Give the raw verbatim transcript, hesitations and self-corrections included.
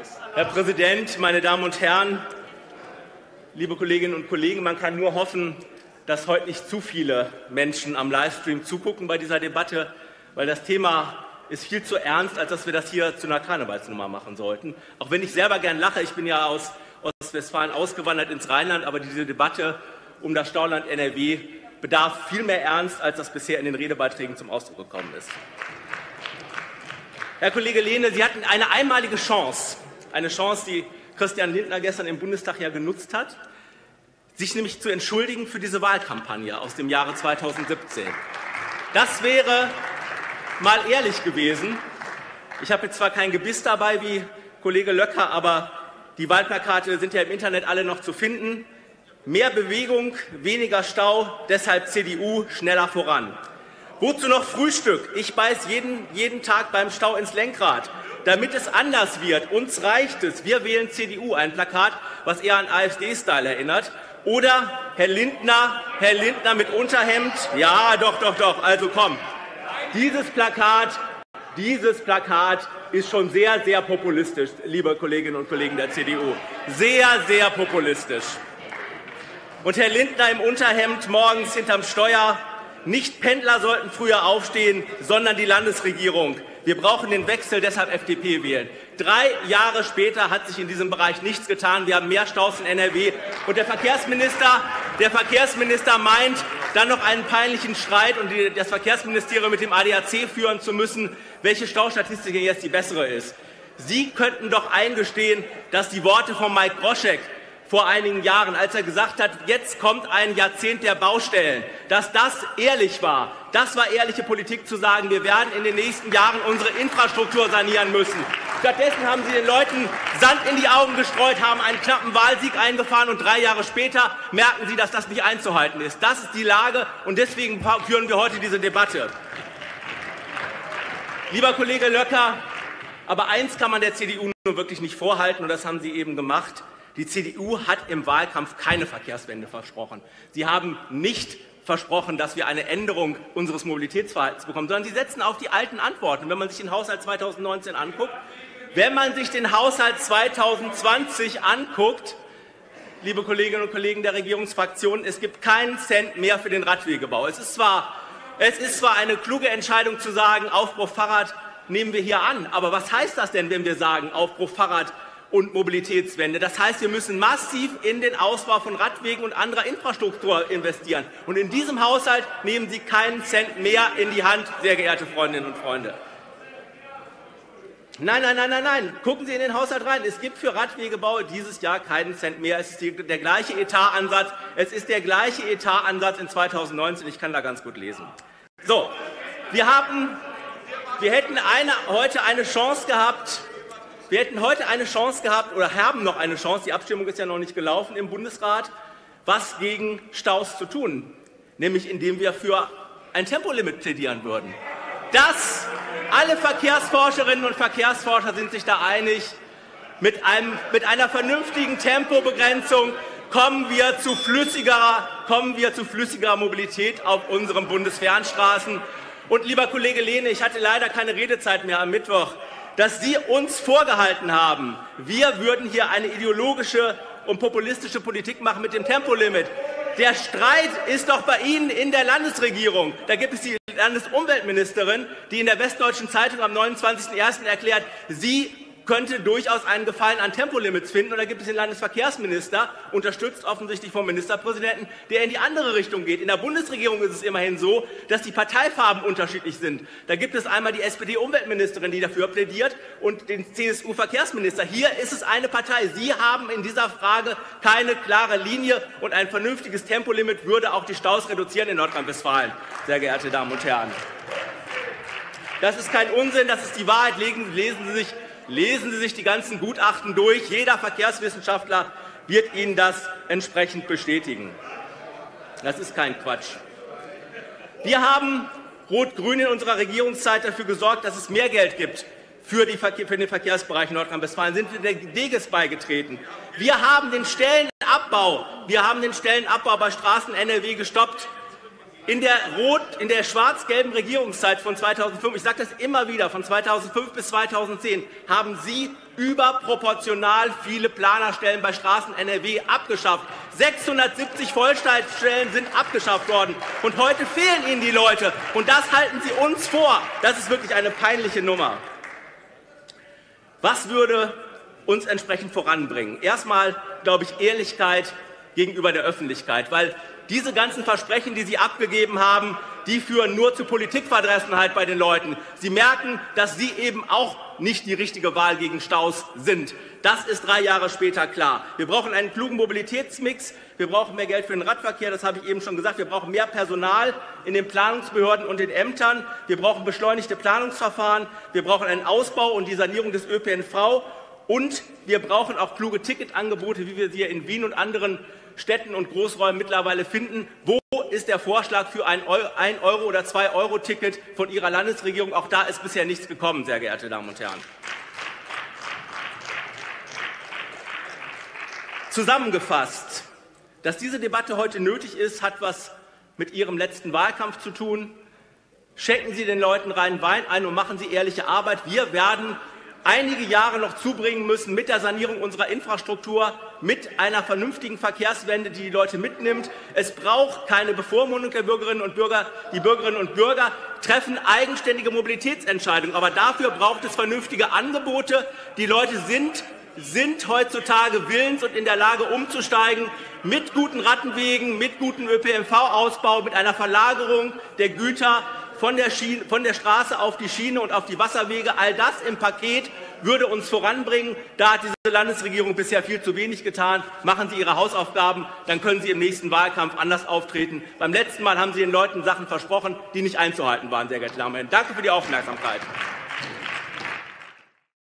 Herr Präsident, meine Damen und Herren, liebe Kolleginnen und Kollegen! Man kann nur hoffen, dass heute nicht zu viele Menschen am Livestream zugucken bei dieser Debatte, weil das Thema ist viel zu ernst, als dass wir das hier zu einer Karnevalsnummer machen sollten. Auch wenn ich selber gern lache, ich bin ja aus Ostwestfalen ausgewandert ins Rheinland, aber diese Debatte um das Stauland N R W bedarf viel mehr Ernst, als das bisher in den Redebeiträgen zum Ausdruck gekommen ist. Herr Kollege Lehne, Sie hatten eine einmalige Chance, eine Chance, die Christian Lindner gestern im Bundestag ja genutzt hat, sich nämlich zu entschuldigen für diese Wahlkampagne aus dem Jahre zweitausendsiebzehn. Das wäre mal ehrlich gewesen. Ich habe jetzt zwar kein Gebiss dabei wie Kollege Löcker, aber die Wahlplakate sind ja im Internet alle noch zu finden. Mehr Bewegung, weniger Stau, deshalb C D U schneller voran. Wozu noch Frühstück? Ich beiß jeden, jeden Tag beim Stau ins Lenkrad. Damit es anders wird, uns reicht es. Wir wählen C D U, ein Plakat, was eher an AfD-Style erinnert. Oder Herr Lindner, Herr Lindner mit Unterhemd. Ja, doch, doch, doch, also komm. Dieses Plakat, dieses Plakat ist schon sehr, sehr populistisch, liebe Kolleginnen und Kollegen der C D U. Sehr, sehr populistisch. Und Herr Lindner im Unterhemd morgens hinterm Steuer. Nicht Pendler sollten früher aufstehen, sondern die Landesregierung. Wir brauchen den Wechsel, deshalb F D P wählen. Drei Jahre später hat sich in diesem Bereich nichts getan. Wir haben mehr Staus in N R W. Und der Verkehrsminister, der Verkehrsminister meint, dann noch einen peinlichen Streit und die, das Verkehrsministerium mit dem A D A C führen zu müssen, welche Staustatistik jetzt die bessere ist. Sie könnten doch eingestehen, dass die Worte von Mike Groschek vor einigen Jahren, als er gesagt hat, jetzt kommt ein Jahrzehnt der Baustellen, dass das ehrlich war. Das war ehrliche Politik, zu sagen, wir werden in den nächsten Jahren unsere Infrastruktur sanieren müssen. Stattdessen haben Sie den Leuten Sand in die Augen gestreut, haben einen knappen Wahlsieg eingefahren und drei Jahre später merken Sie, dass das nicht einzuhalten ist. Das ist die Lage und deswegen führen wir heute diese Debatte. Lieber Kollege Löcker, aber eins kann man der C D U nur wirklich nicht vorhalten und das haben Sie eben gemacht. Die C D U hat im Wahlkampf keine Verkehrswende versprochen. Sie haben nicht versprochen, dass wir eine Änderung unseres Mobilitätsverhaltens bekommen, sondern sie setzen auf die alten Antworten. Wenn man sich den Haushalt zweitausendneunzehn anguckt, wenn man sich den Haushalt zweitausendzwanzig anguckt, liebe Kolleginnen und Kollegen der Regierungsfraktionen, es gibt keinen Cent mehr für den Radwegebau. Es ist zwar, es ist zwar eine kluge Entscheidung zu sagen, Aufbruch Fahrrad nehmen wir hier an, aber was heißt das denn, wenn wir sagen, Aufbruch Fahrrad und Mobilitätswende? Das heißt, wir müssen massiv in den Ausbau von Radwegen und anderer Infrastruktur investieren. Und in diesem Haushalt nehmen Sie keinen Cent mehr in die Hand, sehr geehrte Freundinnen und Freunde. Nein, nein, nein, nein, nein. Gucken Sie in den Haushalt rein. Es gibt für Radwegebau dieses Jahr keinen Cent mehr. Es ist die, der gleiche Etatansatz. Es ist der gleiche Etatansatz in zweitausendneunzehn. Ich kann da ganz gut lesen. So, wir haben, wir hätten eine, heute eine Chance gehabt, Wir hätten heute eine Chance gehabt oder haben noch eine Chance, die Abstimmung ist ja noch nicht gelaufen im Bundesrat, was gegen Staus zu tun, nämlich indem wir für ein Tempolimit plädieren würden. Das, alle Verkehrsforscherinnen und Verkehrsforscher sind sich da einig, mit, einem, mit einer vernünftigen Tempobegrenzung kommen wir zu flüssigerer, kommen wir zu flüssigerer Mobilität auf unseren Bundesfernstraßen. Und lieber Kollege Lehne, ich hatte leider keine Redezeit mehr am Mittwoch, dass Sie uns vorgehalten haben, wir würden hier eine ideologische und populistische Politik machen mit dem Tempolimit. Der Streit ist doch bei Ihnen in der Landesregierung. Da gibt es die Landesumweltministerin, die in der Westdeutschen Zeitung am neunundzwanzigsten ersten erklärt, sie könnte durchaus einen Gefallen an Tempolimits finden. Und da gibt es den Landesverkehrsminister, unterstützt offensichtlich vom Ministerpräsidenten, der in die andere Richtung geht. In der Bundesregierung ist es immerhin so, dass die Parteifarben unterschiedlich sind. Da gibt es einmal die S P D-Umweltministerin, die dafür plädiert, und den C S U-Verkehrsminister. Hier ist es eine Partei. Sie haben in dieser Frage keine klare Linie, und ein vernünftiges Tempolimit würde auch die Staus reduzieren in Nordrhein-Westfalen, sehr geehrte Damen und Herren. Das ist kein Unsinn, das ist die Wahrheit. Lesen, lesen Sie sich Lesen Sie sich die ganzen Gutachten durch. Jeder Verkehrswissenschaftler wird Ihnen das entsprechend bestätigen. Das ist kein Quatsch. Wir haben Rot-Grün in unserer Regierungszeit dafür gesorgt, dass es mehr Geld gibt für, die Verkehr, für den Verkehrsbereich in Nordrhein-Westfalen. Sind wir der Deges beigetreten. Wir haben den Stellenabbau, wir haben den Stellenabbau bei Straßen N R W gestoppt. In der, Rot, in der schwarz-gelben Regierungszeit von zweitausendfünf, ich sage das immer wieder, von zweitausendfünf bis zweitausendzehn, haben Sie überproportional viele Planerstellen bei Straßen N R W abgeschafft. sechshundertsiebzig Vollzeitstellen sind abgeschafft worden. Und heute fehlen Ihnen die Leute. Und das halten Sie uns vor. Das ist wirklich eine peinliche Nummer. Was würde uns entsprechend voranbringen? Erstmal, glaube ich, Ehrlichkeit gegenüber der Öffentlichkeit, weil diese ganzen Versprechen, die Sie abgegeben haben, die führen nur zu Politikverdressenheit bei den Leuten. Sie merken, dass Sie eben auch nicht die richtige Wahl gegen Staus sind. Das ist drei Jahre später klar. Wir brauchen einen klugen Mobilitätsmix. Wir brauchen mehr Geld für den Radverkehr, das habe ich eben schon gesagt. Wir brauchen mehr Personal in den Planungsbehörden und den Ämtern. Wir brauchen beschleunigte Planungsverfahren. Wir brauchen einen Ausbau und die Sanierung des Ö P N V. Und wir brauchen auch kluge Ticketangebote, wie wir sie in Wien und anderen Städten und Großräumen mittlerweile finden. Wo ist der Vorschlag für ein Euro- oder zwei Euro Ticket von Ihrer Landesregierung? Auch da ist bisher nichts gekommen, sehr geehrte Damen und Herren. Zusammengefasst, dass diese Debatte heute nötig ist, hat etwas mit Ihrem letzten Wahlkampf zu tun. Schenken Sie den Leuten reinen Wein ein und machen Sie ehrliche Arbeit. Wir werden einige Jahre noch zubringen müssen mit der Sanierung unserer Infrastruktur, mit einer vernünftigen Verkehrswende, die die Leute mitnimmt. Es braucht keine Bevormundung der Bürgerinnen und Bürger. Die Bürgerinnen und Bürger treffen eigenständige Mobilitätsentscheidungen. Aber dafür braucht es vernünftige Angebote. Die Leute sind, sind heutzutage willens und in der Lage, umzusteigen mit guten Radwegen, mit gutem Ö P N V-Ausbau, mit einer Verlagerung der Güter Von der, Schiene, von der Straße auf die Schiene und auf die Wasserwege. All das im Paket würde uns voranbringen. Da hat diese Landesregierung bisher viel zu wenig getan. Machen Sie Ihre Hausaufgaben, dann können Sie im nächsten Wahlkampf anders auftreten. Beim letzten Mal haben Sie den Leuten Sachen versprochen, die nicht einzuhalten waren, sehr geehrte Damen und Herren. Danke für die Aufmerksamkeit.